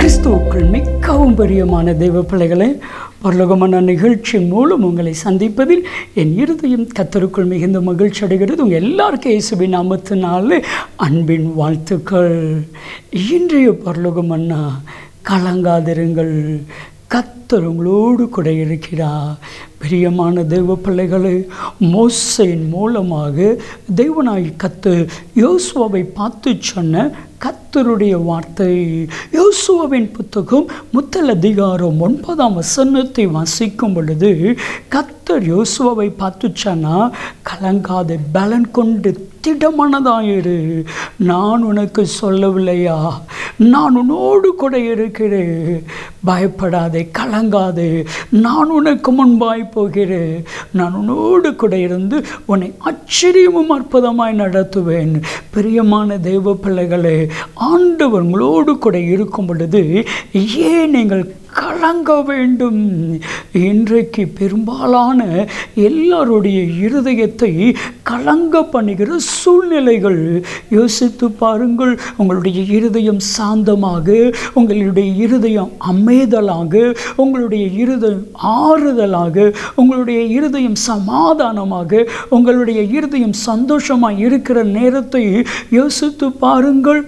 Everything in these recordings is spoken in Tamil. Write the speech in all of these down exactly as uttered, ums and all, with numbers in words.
கிறிஸ்துவுக்குள் மிகவும் பிரியமான தெய்வ பிள்ளைகளை, பரலோகமான நிகழ்ச்சி மூலம் உங்களை சந்திப்பதில் என் இருதயம் கர்த்தருக்குள் மிகுந்த மகிழ்ச்சி அடைகிறது. உங்கள் எல்லாருக்கும் இயேசுவின் நாமத்தினாலே அன்பின் வாழ்த்துக்கள். இன்றைய பரலோகமன்னா கலங்காதிருங்கள், கர்த்தர் உங்களோடு கூட இருக்கிறார். பிரியமான தெய்வ பிள்ளைகளை, மோசேயின் மூலமாக தேவனாய் கர்த்தர் யோசுவாவை பார்த்து சொன்ன கர்த்தருடைய வார்த்தை. யோசுவாவின் புத்தகம் முதல் அதிகாரம் ஒன்பதாம் வசனத்தை வாசிக்கும் பொழுது கர்த்தர் யோசுவாவை பார்த்து சொன்னா, கலங்காத பலன் கொண்டு திடமானதாயிரு, நான் உனக்கு சொல்லவில்லையா, நான் உன்னோடு கூட இருக்கிறேன், பயப்படாதே, கலங்காதே, நான் உனக்கு முன்பாய் போகிறேன், நான் உன்னோடு கூட இருந்து உன்னை ஆச்சரியமும் அற்புதமாய் நடத்துவேன். பிரியமான தெய்வ பிள்ளைகளே, ஆண்டவர் உங்களோடு கூட இருக்கும் பொழுது ஏன் நீங்கள் கலங்க வேண்டும்? இன்றைக்கு பெரும்பாலான எல்லாருடைய இருதயத்தை கலங்க பண்ணுகிற சூழ்நிலைகள். யோசித்து பாருங்கள். உங்களுடைய இருதயம் சாந்தமாக, உங்களுடைய இருதயம் அமைதலாக, உங்களுடைய இருதயம் ஆறுதலாக, உங்களுடைய இருதயம் சமாதானமாக, உங்களுடைய இருதயம் சந்தோஷமாக இருக்கிற நேரத்தை யோசித்து பாருங்கள்.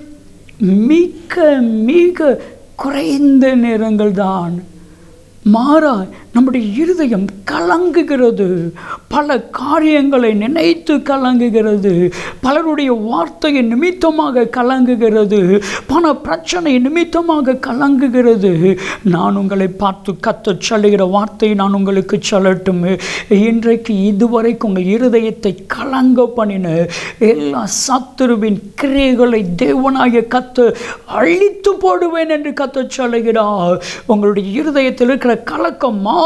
மிக மிக குறைந்த நேரங்கள் தான். மாறா நம்முடைய இருதயம் கலங்குகிறது, பல காரியங்களை நினைத்து கலங்குகிறது, பலருடைய வார்த்தையை நிமித்தமாக கலங்குகிறது, பண பிரச்சனை நிமித்தமாக கலங்குகிறது. நான் உங்களை பார்த்து கர்த்தர் சொல்லுகிற வார்த்தையை நான் உங்களுக்கு சொல்லட்டும். இன்றைக்கு இதுவரைக்கும் உங்கள் இருதயத்தை கலங்க பண்ணின எல்லா சத்துருவின் கிரியைகளை தேவனாகிய கர்த்தர் அழித்து போடுவேன் என்று கர்த்தர் சொல்லுகிறார். உங்களுடைய இருதயத்தில் இருக்கிற கலக்கம் மாறும்.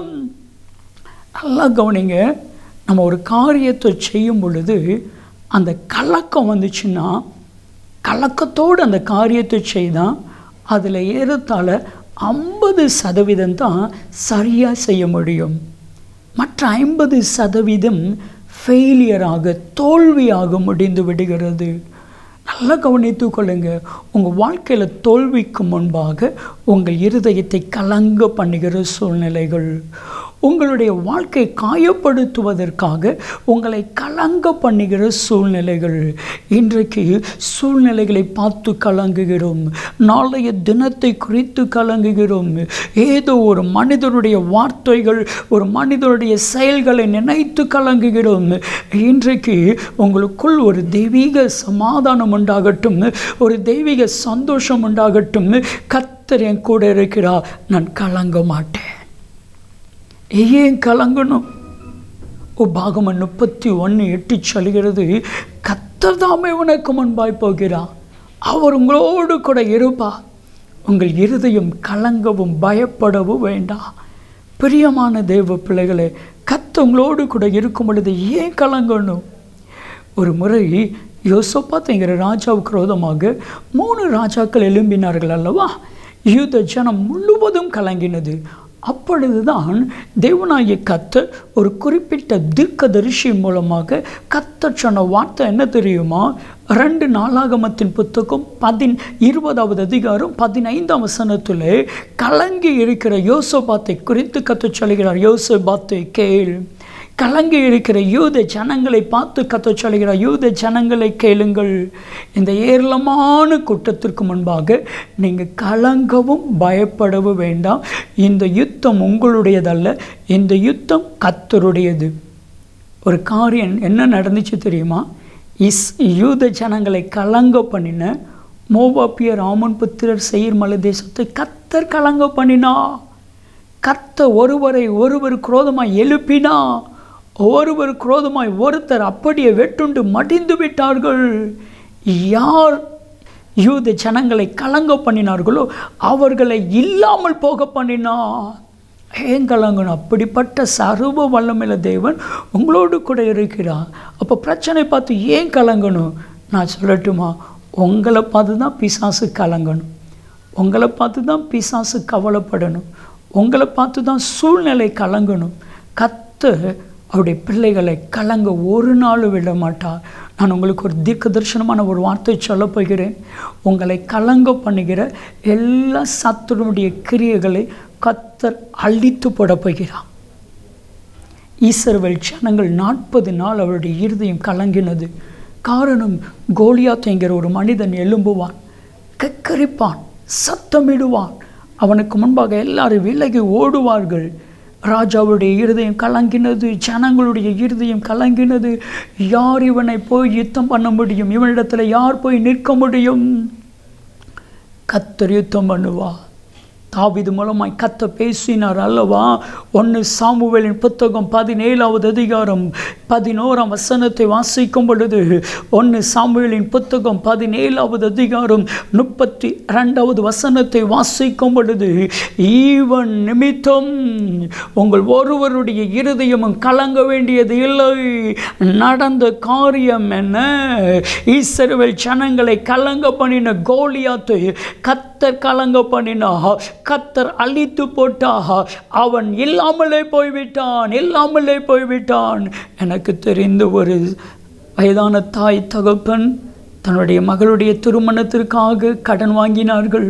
நல்லா கவனிங்க. நம்ம ஒரு காரியத்தை செய்யும் பொழுது அந்த கலக்கம் வந்துச்சுன்னா, கலக்கத்தோடு அந்த காரியத்தை செய்தால் அதில் ஏறத்தாழ ஐம்பது சதவீதம் தான் சரியாக செய்ய முடியும். மற்ற ஐம்பது சதவீதம் ஃபெயிலியராக, தோல்வியாக முடிந்து விடுகிறது. நல்லா கவனித்து கொள்ளுங்க. உங்கள் வாழ்க்கையில் தோல்விக்கு முன்பாக உங்கள் இருதயத்தை கலங்க பண்ணுகிற சூழ்நிலைகள், உங்களுடைய வாழ்க்கை காயப்படுத்துவதற்காக உங்களை கலங்க பண்ணுகிற சூழ்நிலைகள். இன்றைக்கு சூழ்நிலைகளை பார்த்து கலங்குகிறோம், நாளைய தினத்தை குறித்து கலங்குகிறோம். ஏதோ ஒரு மனிதனுடைய வார்த்தைகள், ஒரு மனிதனுடைய செயல்களை நினைத்து கலங்குகிறோம். இன்றைக்கு உங்களுக்குள் ஒரு தெய்வீக சமாதானம் உண்டாகட்டும், ஒரு தெய்வீக சந்தோஷம் உண்டாகட்டும். கர்த்தர் என் கூட இருக்கிறார், நான் கலங்க மாட்டேன். ஏன் கலங்கணும்? உபாகமம் முப்பத்தி ஒன்று எட்டு சொல்கிறது, கர்த்தர் தாமே உனக்கு முன்பாய் போகிறார், அவர் உங்களோடு கூட இருப்பார். உங்கள் இருதயம் கலங்கவும் பயப்படவும் வேண்டாம். பிரியமான தேவ பிள்ளைகளே, கர்த்தர் உங்களோடு கூட இருக்கும் பொழுது ஏன் கலங்கணும்? ஒரு முறை யோசபாத்ங்கிற ராஜாவுக்கு விரோதமாக மூணு ராஜாக்கள் எழும்பினார்கள் அல்லவா? யூத ஜனம் முழுவதும் கலங்கினது. அப்பொழுதுதான் தேவனாகிய கர்த்தர் ஒரு குறிப்பிட்ட தீர்க்கதரிசி மூலமாக கர்த்தர் சொன்ன வார்த்தை என்ன தெரியுமா? ரெண்டு நாளாகமத்தின் புத்தகம் பதின் இருபதாவது அதிகாரம் பதினைந்தாம் வசனத்தில் கலங்கி இருக்கிற யோசபாத்தை குறித்து கர்த்தர் சொல்கிறார். யோசபாத்தை கேள், கலங்கி இருக்கிற யூத ஜனங்களை பார்த்து கர்த்தர் சொல்கிறார், யூத ஜனங்களை கேளுங்கள், இந்த ஏராளமான கூட்டத்திற்கு முன்பாக நீங்கள் கலங்கவும் பயப்படவும் வேண்டாம். இந்த யுத்தம் உங்களுடையதல்ல, இந்த யுத்தம் கர்த்தருடையது. ஒரு காரியம் என்ன நடந்துச்சு தெரியுமா? இஸ் யூத ஜனங்களை கலங்க பண்ணின மோவாபியர், ஆமோன் புத்திரர், சேயீர் மலை தேசத்தை கர்த்தர் கலங்க பண்ணினா. கர்த்தர் ஒருவரை ஒருவர் குரோதமாய் எழுப்பினா, ஒருவர் குரோதமாய் ஒருத்தர் அப்படியே வெட்டுண்டு மடிந்து விட்டார்கள். யார் யூத ஜனங்களை கலங்க பண்ணினார்களோ அவர்களை இல்லாமல் போக பண்ணினா. ஏன் கலங்கணும்? அப்படிப்பட்ட சர்வ வல்லமையுள்ள தேவன் உங்களோடு கூட இருக்கிறார். அப்போ பிரச்சனை பார்த்து ஏன் கலங்கணும்? நான் சொல்லட்டுமா? உங்களை பார்த்து தான் பிசாசு கலங்கணும், உங்களை பார்த்து தான் பிசாசு கவலைப்படணும், உங்களை பார்த்து தான் சூழ்நிலை கலங்கணும். கர்த்தர் அவருடைய பிள்ளைகளை கலங்க ஒரு நாள் விட மாட்டார். நான் உங்களுக்கு ஒரு தீர்க்க தரிசனமான ஒரு வார்த்தை சொல்ல போகிறேன். உங்களை கலங்க பண்ணுகிற எல்லா சத்துருடைய கிரியைகளை கர்த்தர் அழித்து போட போகிறார். இஸ்ரவேல் ஜனங்கள் நாற்பது நாள் அவருடைய இருதயம் கலங்கினது. காரணம், கோலியாத் என்கிற ஒரு மனிதன் எழும்புவான், கக்கரிப்பான், சத்தமிடுவான். அவனுக்கு முன்பாக எல்லாரும் விலகி ஓடுவார்கள். ராஜாவுடைய இருதயம் கலங்கினது, ஜனங்களுடைய இருதயம் கலங்கினது. யார் இவனை போய் யுத்தம் பண்ண முடியும்? இவனிடத்தில் யார் போய் நிற்க முடியும்? கர்த்தர் யுத்தம் பண்ணுவா. தாவீது மூலமாய் கர்த்தர் பேசினார் அல்லவா? ஒன்று சாமுவேலின் புத்தகம் பதினேழாவது அதிகாரம் பதினோராம் வசனத்தை வாசிக்கும் பொழுது, ஒன்று சாமுவேலின் புத்தகம் பதினேழாவது அதிகாரம் முப்பத்தி ரெண்டாவது வசனத்தை வாசிக்கும் பொழுது, ஈவன் நிமித்தம் உங்கள் ஒருவருடைய இருதயமும் கலங்க வேண்டியது இல்லை. நடந்த காரியம் என்ன? இஸ்ரவேல் ஜனங்களை கலங்க பண்ணின கோலியாத்தை கர்த்தர் கலங்க பண்ணினா, கர்த்தர் அழித்து போட்டா. அவன் இல்லாமலே போய்விட்டான், இல்லாமலே போய்விட்டான். எனக்கு தெரிந்த ஒரு வயதான தாய் தகப்பன் தன்னுடைய மகளுடைய திருமணத்திற்காக கடன் வாங்கினார்கள்.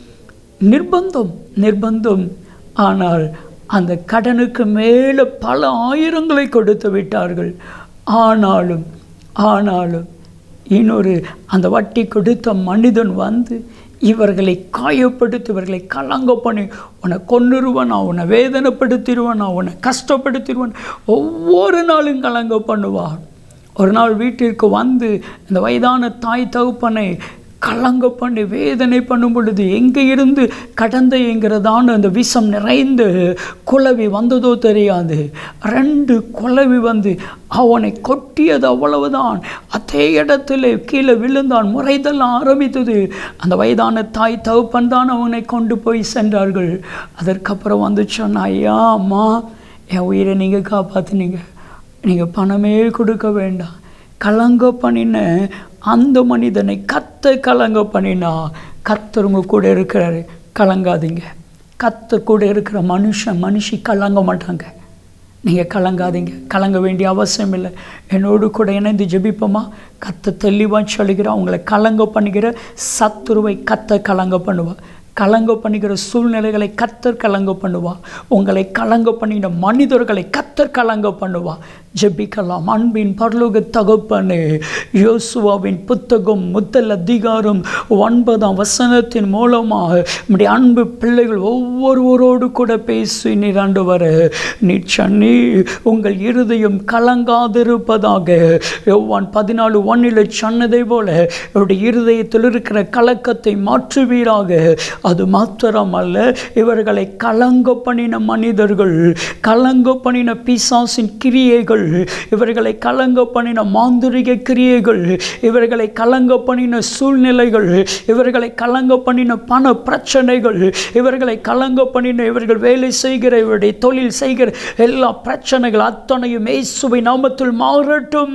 நிர்பந்தம் நிர்பந்தம் ஆனால் அந்த கடனுக்கு மேலே பல ஆயிரங்களை கொடுத்து விட்டார்கள். ஆனாலும் ஆனாலும் இன்னொரு அந்த வட்டி கொடுத்த மனிதன் வந்து இவர்களை காயப்படுத்தி, இவர்களை கலங்க பண்ணி, உன்னை கொன்னுருவன், நான் உன்னை வேதனைப்படுத்திடுவேன், நான் உன்னை கஷ்டப்படுத்திடுவேன், ஒவ்வொரு நாளும் கலங்க பண்ணுவான். ஒரு நாள் வீட்டிற்கு வந்து இந்த வயதான தாய் தகப்பனை கலங்க பண்ணி வேதனை பண்ணும் பொழுது, எங்கே இருந்து கடந்த என்கிறதான அந்த விஷம் நிறைந்த குளவி வந்ததோ தெரியாது. ரெண்டு குளவி வந்து அவனை கொட்டியது, அவ்வளவுதான். அதே இடத்துல கீழே விழுந்தான். முறைதெல்லாம் ஆரம்பித்தது. அந்த வயதான தாய் தகப்பன் தான் அவனை கொண்டு போய் சென்றார்கள். அதற்கப்புறம் வந்து சொன்னா, ஐயா அம்மா, என் உயிரை நீங்கள் காப்பாற்றினீங்க, நீங்கள் பணமே கொடுக்க வேண்டாம். கலங்க பண்ணின அந்த மனிதனை கர்த்தர் கலங்க பண்ணினா, கர்த்தர் உங்க கூட இருக்கிறாரு, கலங்காதீங்க. கர்த்தர் கூட இருக்கிற மனுஷன் மனுஷி கலங்க மாட்டாங்க. நீங்கள் கலங்காதீங்க, கலங்க வேண்டிய அவசியம் இல்லை. என்னோடு கூட இணைந்து ஜெபிப்போமா? கர்த்தர் தெளிவாக சொல்லுகிறார், உங்களை கலங்க பண்ணுகிற சத்துருவை கர்த்தர் கலங்க பண்ணுவா. கலங்க பண்ணுகிற சூழ்நிலைகளை கர்த்தர் கலங்க பண்ணுவா. உங்களை கலங்க பண்ணின மனிதர்களை கர்த்தர் கலங்க பண்ணுவா. ஜெபிக்கலாம். அன்பின் பரலோக தகப்பனே, யோசுவாவின் புத்தகம் முதல் அதிகாரம் ஒன்பதாம் வசனத்தின் மூலமாக நம்முடைய அன்பு பிள்ளைகள் ஒவ்வொருவரோடு கூட பேசி நீர் ஆண்டவரே, நீர் சொன்னி உங்கள் இருதயம் கலங்காதிருப்பதாக. யோவான் பதினாலு ஒன்னில் சொன்னதை போல அவருடைய இருதயத்தில் இருக்கிற கலக்கத்தை மாற்றுவீராக. அது மாத்திரமல்ல, இவர்களை கலங்க பண்ணின மனிதர்கள், கலங்க பண்ணின பிசாசின் கிரியைகள், இவர்களை கலங்க பண்ணின மாந்திரிக கிரியைகள், இவர்களை கலங்க பண்ணின சூழ்நிலைகள், இவர்களை கலங்க பண்ணின பண பிரச்சனைகள், இவர்களை கலங்க பண்ணின இவர்கள் வேலை செய்கிற இவருடைய தொழில் செய்கிற எல்லா பிரச்சனைகள் அத்தனையும் இயேசுவின் நாமத்தில் மாறட்டும்.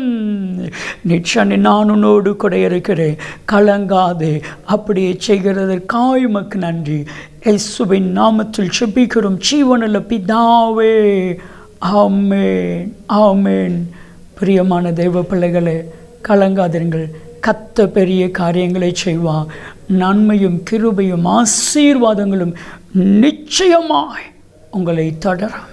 நிச்சயம் நான் உன்னோடு கூட இருக்கிறேன், கலங்காதே. அப்படியே செய்கிறதற்காய் உமக்கு நன்றி. இயேசுவின் நாமத்தில் ஜெபிக்கிறோம் ஜீவனுள்ள பிதாவே, ஆமென், ஆமென். பிரியமான தெய்வ பிள்ளைகளே, கலங்காதீர்கள். கர்த்தர் பெரிய காரியங்களை செய்வார். நன்மையும் கிருபையும் ஆசீர்வாதங்களும் நிச்சயமாய் உங்களை தொடரும்.